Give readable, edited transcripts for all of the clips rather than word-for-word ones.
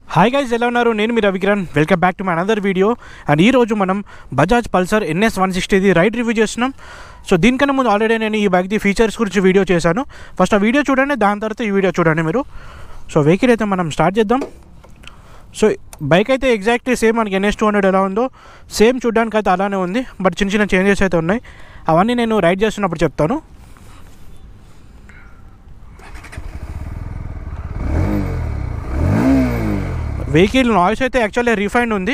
Hi guys, ఎలా ఉన్నారు? నేను మీ Ravikiran. Welcome back to my another video. And ఈరోజు మనం Bajaj Pulsar NS 160 ride review చేస్తున్నాం. సో దీనికన్నా ముందు ఆల్రెడీ నేను ఈ బైక్ది ఫీచర్స్ గురించి వీడియో చేశాను. ఫస్ట్ ఆ వీడియో చూడండి, దాని తర్వాత ఈ వీడియో చూడండి మీరు. సో వెహికల్ అయితే మనం స్టార్ట్ చేద్దాం. సో బైక్ అయితే ఎగ్జాక్ట్లీ సేమ్ మనకి NS 200 ఎలా ఉందో సేమ్ చూడడానికి అయితే అలానే ఉంది. బట్ చిన్న చిన్న చేంజెస్ అయితే ఉన్నాయి. అవన్నీ నేను రైడ్ చేస్తున్నప్పుడు చెప్తాను. వెహికల్ నాయిస్ అయితే యాక్చువల్లీ రిఫైన్డ్ ఉంది.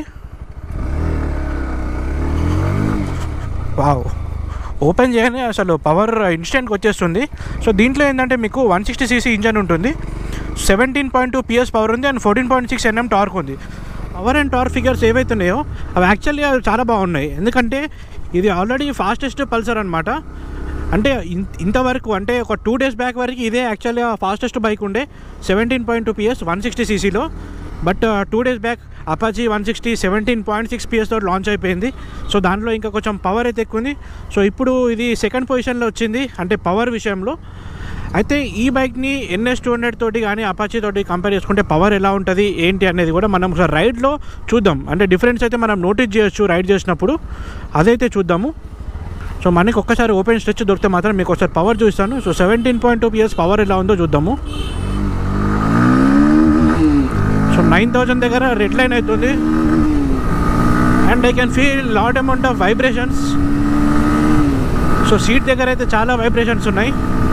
వావ్, ఓపెన్ చేయగానే అసలు పవర్ ఇన్స్టెంట్గా వచ్చేస్తుంది. సో దీంట్లో ఏంటంటే మీకు 160cc ఇంజన్ ఉంటుంది, 17.2 PS పవర్ ఉంది అండ్ 14.6 Nm టార్క్ ఉంది. పవర్ అండ్ టార్క్ ఫిగర్స్ ఏవైతే ఉన్నాయో అవి యాక్చువల్లీ చాలా బాగున్నాయి. ఎందుకంటే ఇది ఆల్రెడీ ఫాస్టెస్ట్ పల్సర్ అనమాట. అంటే ఇంతవరకు అంటే ఒక 2 days బ్యాక్ వరకు ఇదే యాక్చువల్లీ ఫాస్టెస్ట్ బైక్ ఉండే 17.2 PS 160cc. But 2 days back Apache 160 17.6 PS తోటి లాంచ్ అయిపోయింది. సో దాంట్లో ఇంకా కొంచెం పవర్ అయితే ఎక్కువ ఉంది. సో ఇప్పుడు ఇది సెకండ్ పొజిషన్లో వచ్చింది అంటే పవర్ విషయంలో. అయితే ఈ బైక్ని NS 200 తోటి కానీ అపాచీ తోటి కంపేర్ చేసుకుంటే పవర్ ఎలా ఉంటుంది ఏంటి అనేది కూడా మనం ఒకసారి రైడ్లో చూద్దాం. అంటే డిఫరెన్స్ అయితే మనం నోటీస్ చేయొచ్చు రైడ్ చేసినప్పుడు, అదైతే చూద్దాము. సో మనకి ఒక్కసారి ఓపెన్ స్ట్రెచ్ దొరికితే మాత్రం మీకు ఒకసారి పవర్ చూస్తాను. సో 17.2 PS పవర్ ఎలా ఉందో చూద్దాము. సో 9000 దగ్గర రెడ్ లైన్ అవుతుంది and I can feel lot amount of vibrations. So seat దగ్గర అయితే చాలా వైబ్రేషన్స్ ఉన్నాయి.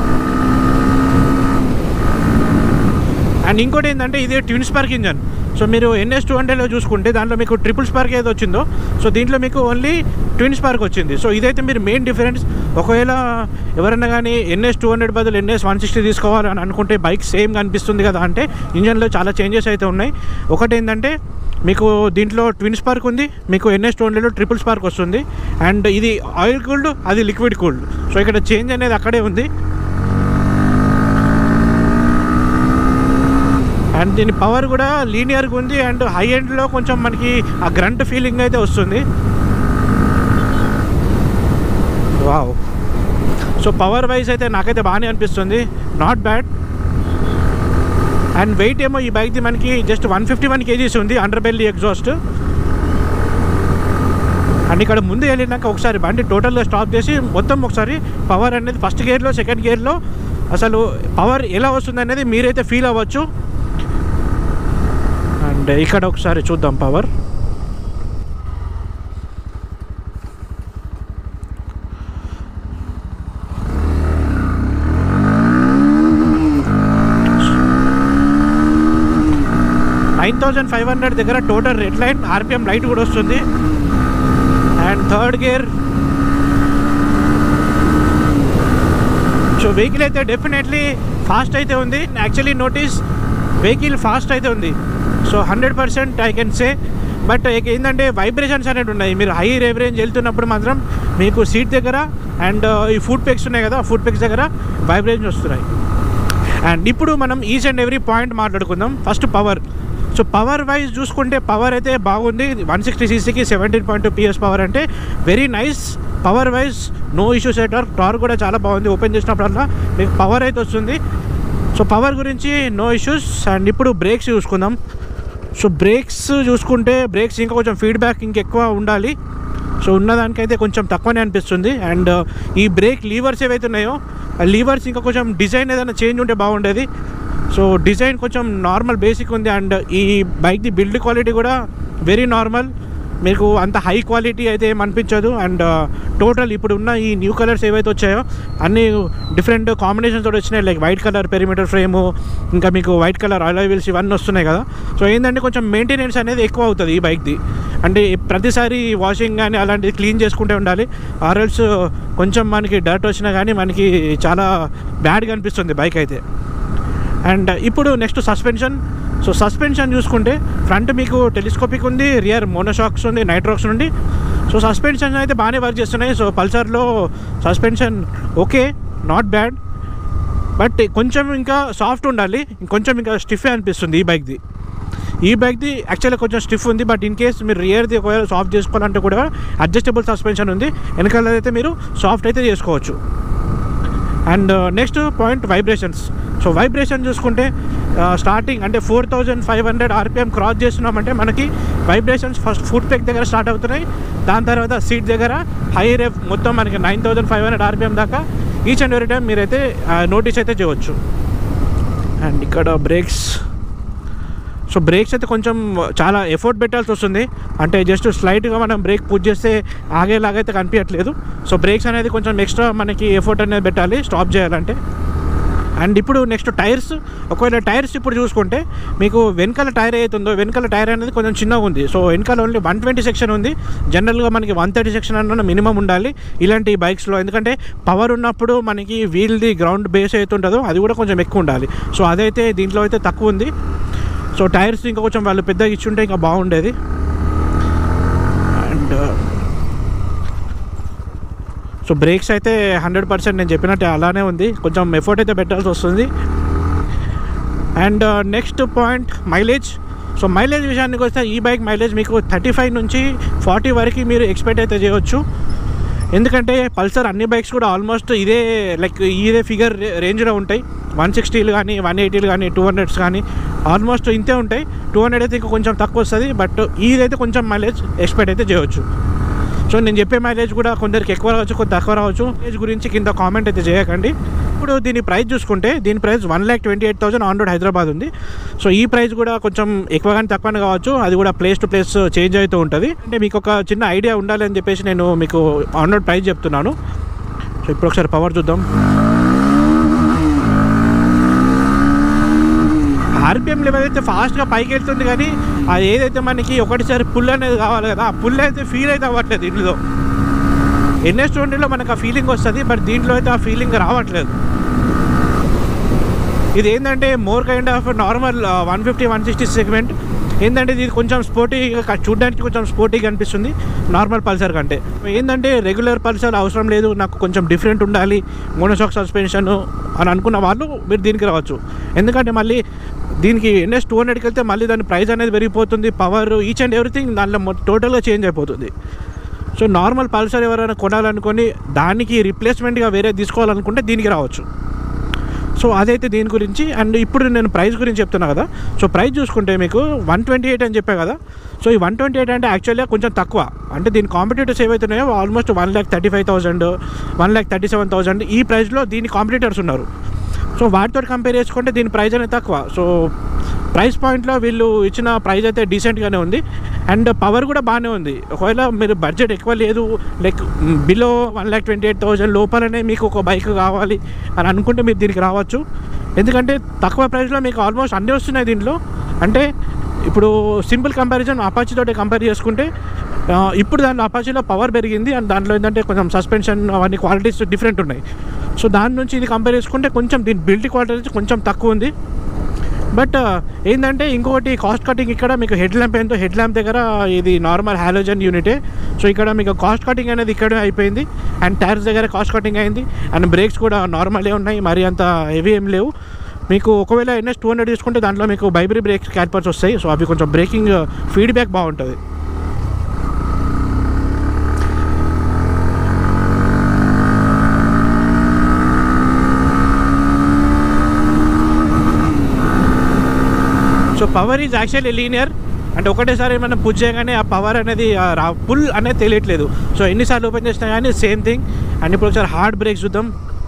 అండ్ ఇంకోటి ఏంటంటే ఇది ట్విన్ స్పార్క్ ఇంజన్. సో మీరు NS 200లో చూసుకుంటే దాంట్లో మీకు ట్రిపుల్ స్పార్క్ ఏదో వచ్చిందో, సో దీంట్లో మీకు ఓన్లీ ట్విన్ స్పార్క్ వచ్చింది. సో ఇదైతే మీరు మెయిన్ డిఫరెన్స్. ఒకవేళ ఎవరైనా కానీ NS 200 బదులు NS 160 తీసుకోవాలని అనుకుంటే బైక్ సేమ్గా అనిపిస్తుంది కదా అంటే ఇంజన్లో చాలా చేంజెస్ అయితే ఉన్నాయి. ఒకటి ఏంటంటే మీకు దీంట్లో ట్విన్ స్పార్క్ ఉంది, మీకు NS 200లో ట్రిపుల్ స్పార్క్ వస్తుంది. అండ్ ఇది ఆయిల్ కూల్డ్, అది లిక్విడ్ కూల్డ్. సో ఇక్కడ చేంజ్ అనేది అక్కడే ఉంది. అండ్ దీని పవర్ కూడా లీనియర్గా ఉంది అండ్ హై ఎండ్లో కొంచెం మనకి ఆ గ్రంట్ ఫీలింగ్ అయితే వస్తుంది. వావ్, సో పవర్ వైజ్ అయితే నాకైతే బాగానే అనిపిస్తుంది, నాట్ బ్యాడ్. అండ్ వెయిట్ ఏమో ఈ బైక్ది మనకి జస్ట్ 151 kgs ఉంది, అండర్ బెల్లీ ఎగ్జాస్ట్. అండ్ ఇక్కడ ముందు వెళ్ళినాక ఒకసారి బండి టోటల్గా స్టాప్ చేసి మొత్తం ఒకసారి పవర్ అనేది ఫస్ట్ గేర్లో సెకండ్ గేర్లో అసలు పవర్ ఎలా వస్తుంది అనేది మీరైతే ఫీల్ అవ్వచ్చు. అండ్ ఇక్కడ ఒకసారి చూద్దాం పవర్. $9,500 దగ్గర total red line, RPM light కూడా వస్తుంది. And third gear. So vehicle అయితే డెఫినెట్లీ ఫాస్ట్ అయితే ఉంది. యాక్చువల్లీ నోటీస్ వెహికల్ ఫాస్ట్ అయితే ఉంది. So 100% I can say. But ఏంటంటే వైబ్రేషన్స్ అనేవి ఉన్నాయి. మీరు హై రేంజ్ వెళ్తున్నప్పుడు మాత్రం మీకు సీట్ దగ్గర అండ్ ఈ ఫుట్ పెక్స్ ఉన్నాయి కదా, ఫుట్ పెక్స్ దగ్గర వైబ్రేషన్స్ వస్తున్నాయి. అండ్ ఇప్పుడు మనం ఈచ్ అండ్ ఎవ్రీ పాయింట్ మాట్లాడుకుందాం. First power. So power wise చూసుకుంటే పవర్ అయితే బాగుంది. 160cc 17.2 PS పవర్ అంటే very nice. Power wise no issues at all. Torque కూడా చాలా బాగుంది, ఓపెన్ చేసినప్పుడల్లా మీకు పవర్ అయితే వస్తుంది. సో పవర్ గురించి నో ఇష్యూస్. అండ్ ఇప్పుడు బ్రేక్స్ చూసుకుందాం. సో బ్రేక్స్ చూసుకుంటే బ్రేక్స్ ఇంకా కొంచెం ఫీడ్బ్యాక్ ఇంకెక్కువ ఉండాలి. సో ఉన్నదానికైతే కొంచెం తక్కువనే అనిపిస్తుంది. అండ్ ఈ బ్రేక్ లీవర్స్ ఏవైతే ఉన్నాయో ఆ లీవర్స్ ఇంకా కొంచెం డిజైన్ ఏదైనా చేంజ్ ఉంటే బాగుండేది. సో డిజైన్ కొంచెం నార్మల్ బేసిక్ ఉంది. అండ్ ఈ బైక్ది బిల్డ్ క్వాలిటీ కూడా వెరీ నార్మల్, మీకు అంత హై క్వాలిటీ అయితే ఏం అనిపించదు. అండ్ టోటల్ ఇప్పుడు ఉన్న ఈ న్యూ కలర్స్ ఏవైతే వచ్చాయో అన్నీ డిఫరెంట్ కాంబినేషన్స్ తోటి వచ్చినాయి. Like white colour perimeter frame, ఇంకా మీకు వైట్ కలర్ అలాయ్ వీల్స్ ఇవన్నీ వస్తున్నాయి కదా. సో ఏంటంటే కొంచెం మెయింటెనెన్స్ అనేది ఎక్కువ అవుతుంది ఈ బైక్ది. అంటే ప్రతిసారి వాషింగ్ కానీ అలాంటిది క్లీన్ చేసుకుంటూ ఉండాలి. ఆర్ఎల్స్ కొంచెం మనకి డర్ట్ వచ్చినా కానీ మనకి చాలా బ్యాడ్గా అనిపిస్తుంది బైక్ అయితే. అండ్ ఇప్పుడు నెక్స్ట్ సస్పెన్షన్. సో సస్పెన్షన్ చూసుకుంటే ఫ్రంట్ మీకు టెలిస్కోపిక్ ఉంది, రియర్ మోనోషాక్స్ ఉంది, నైట్రాక్స్ ఉంది. సో సస్పెన్షన్ అయితే బాగానే వర్క్ చేస్తున్నాయి. సో పల్సర్లో suspension okay, not bad. But కొంచెం ఇంకా సాఫ్ట్ ఉండాలి, కొంచెం ఇంకా స్టిఫ్ అనిపిస్తుంది ఈ బైక్ది యాక్చువల్గా కొంచెం స్టిఫ్ ఉంది. బట్ ఇన్ కేస్ మీరు రియర్ది ఒకవేళ సాఫ్ట్ చేసుకోవాలంటే కూడా అడ్జస్టబుల్ సస్పెన్షన్ ఉంది, వెనకాల అయితే మీరు సాఫ్ట్ అయితే చేసుకోవచ్చు. And next point vibrations. So vibration చూసుకుంటే స్టార్టింగ్ అంటే 4500 RPM క్రాస్ చేస్తున్నామంటే మనకి వైబ్రేషన్స్ ఫస్ట్ ఫుట్ బ్రేక్ దగ్గర స్టార్ట్ అవుతున్నాయి. దాని తర్వాత సీట్ దగ్గర హై రేఫ్ మొత్తం మనకి 9500 RPM దాకా ఈచ్ అండ్ ఎవ్రీ టైం మీరైతే నోటీస్ అయితే చేయవచ్చు. అండ్ ఇక్కడ బ్రేక్స్, సో బ్రేక్స్ అయితే కొంచెం చాలా ఎఫర్ట్ పెట్టాల్సి వస్తుంది. అంటే జస్ట్ స్లైట్గా మనం బ్రేక్ పుష్ చేస్తే ఆగేలాగైతే కనిపించట్లేదు. సో బ్రేక్స్ అనేది కొంచెం ఎక్స్ట్రా మనకి ఎఫర్ట్ అనేది పెట్టాలి స్టాప్ చేయాలంటే. అండ్ ఇప్పుడు నెక్స్ట్ టైర్స్, ఒకవేళ టైర్స్ ఇప్పుడు చూసుకుంటే మీకు వెనకాల టైర్ అవుతుందో వెనకాల టైర్ అనేది కొంచెం చిన్నగా ఉంది. సో వెనకాల ఓన్లీ 120 సెక్షన్ ఉంది. జనరల్గా మనకి 130 సెక్షన్ అన్న మినిమం ఉండాలి ఇలాంటి బైక్స్లో. ఎందుకంటే పవర్ ఉన్నప్పుడు మనకి వీల్ది గ్రౌండ్ బేస్ అయితే ఉంటుందో అది కూడా కొంచెం ఎక్కువ ఉండాలి. సో అదైతే దీంట్లో అయితే తక్కువ ఉంది. సో టైర్స్ ఇంకా కొంచెం వాళ్ళు పెద్దగా ఇచ్చుంటే ఇంకా బాగుండేది. అండ్ సో బ్రేక్స్ అయితే 100% నేను చెప్పినట్టు అలానే ఉంది, కొంచెం ఎఫర్ట్ అయితే పెట్టాల్సి వస్తుంది. And next point mileage. So mileage విషయానికి వస్తే ఈ బైక్ మైలేజ్ మీకు 35 నుంచి 40 వరకు మీరు ఎక్స్పెక్ట్ అయితే చేయవచ్చు. ఎందుకంటే పల్సర్ అన్ని బైక్స్ కూడా ఆల్మోస్ట్ ఇదే ఇదే ఫిగర్ రేంజ్లో ఉంటాయి. 160లు కానీ 180లు కానీ 200s కానీ ఆల్మోస్ట్ ఇంతే ఉంటాయి. 200 అయితే ఇంకా కొంచెం తక్కువ వస్తుంది. బట్ ఇదైతే కొంచెం మైలేజ్ ఎక్స్పెక్ట్ అయితే చేయవచ్చు. సో నేను చెప్పే మైలేజ్ కూడా కొందరికి ఎక్కువ రావచ్చు, కొంత తక్కువ రావచ్చు. మైలేజ్ గురించి కింద కామెంట్ అయితే చేయకండి. ఇప్పుడు దీని ప్రైస్ చూసుకుంటే దీని ప్రైస్ 1,28,000 ఆన్ రోడ్ హైదరాబాద్ ఉంది. సో ఈ ప్రైస్ కూడా కొంచెం ఎక్కువ కానీ తక్కువనే కావచ్చు. అది కూడా ప్లేస్ టు ప్లేస్ చేంజ్ అవుతూ ఉంటుంది. అంటే మీకు ఒక చిన్న ఐడియా ఉండాలి అని చెప్పేసి నేను మీకు ఆన్ రోడ్ ప్రైస్ చెప్తున్నాను. సో ఇప్పుడు ఒకసారి పవర్ చూద్దాం. RPM లెవెల్ అయితే ఫాస్ట్గా పైకి వెళ్తుంది, కానీ అది ఏదైతే మనకి ఒకటిసారి పుల్ అనేది కావాలి కదా, ఆ పుల్ అయితే ఫీల్ అయితే అవ్వట్లేదు. ఇందులో NS20లో మనకు ఆ ఫీలింగ్ వస్తుంది, బట్ దీంట్లో అయితే ఆ ఫీలింగ్ రావట్లేదు. ఇది ఏంటంటే more kind of normal 150-160 segment. ఏంటంటే ఇది కొంచెం స్పోర్టీగా చూడడానికి కొంచెం స్పోర్టీగా అనిపిస్తుంది నార్మల్ పల్సర్ కంటే. ఏంటంటే రెగ్యులర్ పల్సర్ అవసరం లేదు, నాకు కొంచెం డిఫరెంట్ ఉండాలి మోనోషాక్ సస్పెన్షన్ అని అనుకున్న వాళ్ళు మీరు దీనికి రావచ్చు. ఎందుకంటే మళ్ళీ దీనికి NS200కి వెళ్తే మళ్ళీ దాని ప్రైస్ అనేది పెరిగిపోతుంది, పవర్ ఈచ్ అండ్ ఎవ్రీథింగ్ దానిలో టోటల్గా చేంజ్ అయిపోతుంది. సో నార్మల్ పల్సర్ ఎవరైనా కొనాలనుకొని దానికి రిప్లేస్మెంట్గా వేరే తీసుకోవాలనుకుంటే దీనికి రావచ్చు. సో అదైతే దీని గురించి. అండ్ ఇప్పుడు నేను ప్రైస్ గురించి చెప్తున్నా కదా. సో ప్రైస్ చూసుకుంటే మీకు 128 అని చెప్పా కదా. సో ఈ 128 అంటే యాక్చువల్గా కొంచెం తక్కువ. అంటే దీని కాంపిటీటర్స్ ఏవైతున్నాయో ఆల్మోస్ట్ 1,35,000, 1,37,000 ఈ ప్రైస్లో దీని కాంపిటీటర్స్ ఉన్నారు. సో వాటితో కంపేర్ చేసుకుంటే దీని ప్రైస్ అనేది తక్కువ. సో ప్రైస్ పాయింట్లో వీళ్ళు ఇచ్చిన ప్రైస్ అయితే డీసెంట్గానే ఉంది. అండ్ పవర్ కూడా బాగానే ఉంది. ఒకవేళ మీరు బడ్జెట్ ఎక్కువ లేదు, బిలో 1,28,000 లోపలనే మీకు ఒక బైక్ కావాలి అని అనుకుంటే మీరు దీనికి రావచ్చు. ఎందుకంటే తక్కువ ప్రైస్లో మీకు ఆల్మోస్ట్ అన్నీ వస్తున్నాయి దీంట్లో. అంటే ఇప్పుడు సింపుల్ కంపారిజన్ అపాచీతో కంపేర్ చేసుకుంటే ఇప్పుడు దాంట్లో అపాచీలో పవర్ పెరిగింది, అండ్ దాంట్లో ఏంటంటే కొంచెం సస్పెన్షన్ అవన్నీ క్వాలిటీస్ డిఫరెంట్ ఉన్నాయి. సో దాని నుంచి ఇది కంపేర్ చేసుకుంటే కొంచెం దీని బిల్డ్ క్వాలిటీ కొంచెం తక్కువ ఉంది. బట్ ఏంటంటే ఇంకొకటి కాస్ట్ కటింగ్, ఇక్కడ మీకు హెడ్ ల్యాంప్ ఏంటో హెడ్ ల్యాంప్ దగ్గర ఇది నార్మల్ హాలోజన్ యూనిటే. సో ఇక్కడ మీకు కాస్ట్ కటింగ్ అనేది ఇక్కడే అయిపోయింది. అండ్ టైర్స్ దగ్గర కాస్ట్ కటింగ్ అయింది. అండ్ బ్రేక్స్ కూడా నార్మలే ఉన్నాయి, మరి అంత హెవీ ఏం లేవు. మీకు ఒకవేళ NS200 తీసుకుంటే దాంట్లో మీకు బైబ్రీ బ్రేక్స్ క్యాలిపర్స్ వస్తాయి. సో అవి కొంచెం బ్రేకింగ్ ఫీడ్బ్యాక్ బాగుంటుంది. So power is actually linear. అంటే ఒకటేసారి మనం పుష్ చేయగానే ఆ పవర్ అనేది పుల్ అనేది తెలియట్లేదు. సో ఎన్నిసార్లు ఓపెన్ చేసినా కానీ సేమ్ థింగ్. అండ్ ఇప్పుడు ఒకసారి హార్డ్ బ్రేక్స్ చూద్దాం.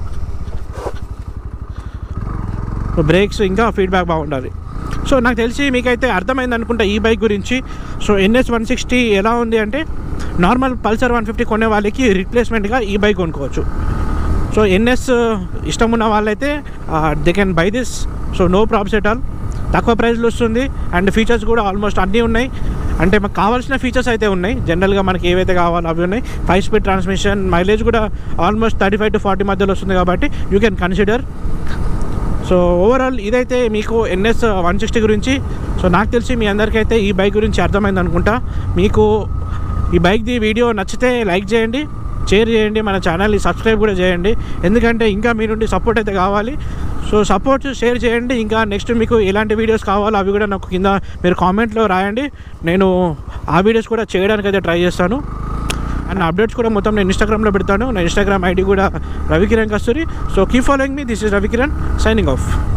బ్రేక్స్ ఇంకా ఫీడ్బ్యాక్ బాగుండాలి. సో నాకు తెలిసి మీకైతే అర్థమైంది అనుకుంటా ఈ బైక్ గురించి. సో NS160 ఎలా ఉంది అంటే నార్మల్ పల్సర్ 150 కొనే వాళ్ళకి రిప్లేస్మెంట్గా ఈ బైక్ కొనుక్కోవచ్చు. సో NS ఇష్టం ఉన్న వాళ్ళైతే they can buy this. So no problems at all. తక్కువ ప్రైస్లో వస్తుంది. అండ్ ఫీచర్స్ కూడా ఆల్మోస్ట్ అన్నీ ఉన్నాయి. అంటే మాకు కావాల్సిన ఫీచర్స్ అయితే ఉన్నాయి. జనరల్గా మనకి ఏవైతే కావాలో అవి ఉన్నాయి. 5 స్పీడ్ ట్రాన్స్మిషన్, మైలేజ్ కూడా ఆల్మోస్ట్ 35 to 40 మధ్యలో వస్తుంది కాబట్టి you can consider. So overall ఇదైతే మీకు NS160 గురించి. సో నాకు తెలిసి మీ అందరికైతే ఈ బైక్ గురించి అర్థమైంది అనుకుంటా. మీకు ఈ బైక్ది వీడియో నచ్చితే లైక్ చేయండి, షేర్ చేయండి, మన ఛానల్ని సబ్స్క్రైబ్ కూడా చేయండి. ఎందుకంటే ఇంకా మీ నుండి సపోర్ట్ అయితే కావాలి. సో సపోర్ట్ షేర్ చేయండి. ఇంకా నెక్స్ట్ మీకు ఎలాంటి వీడియోస్ కావాలో అవి కూడా నాకు కింద మీరు కామెంట్లో రాయండి. నేను ఆ వీడియోస్ కూడా చేయడానికి అయితే ట్రై చేస్తాను. అండ్ అప్డేట్స్ కూడా మొత్తం నేను ఇన్స్టాగ్రామ్లో పెడతాను. నా ఇన్స్టాగ్రామ్ ID కూడా Ravikiran Kasturi. So keep following me. This is Ravikiran signing of.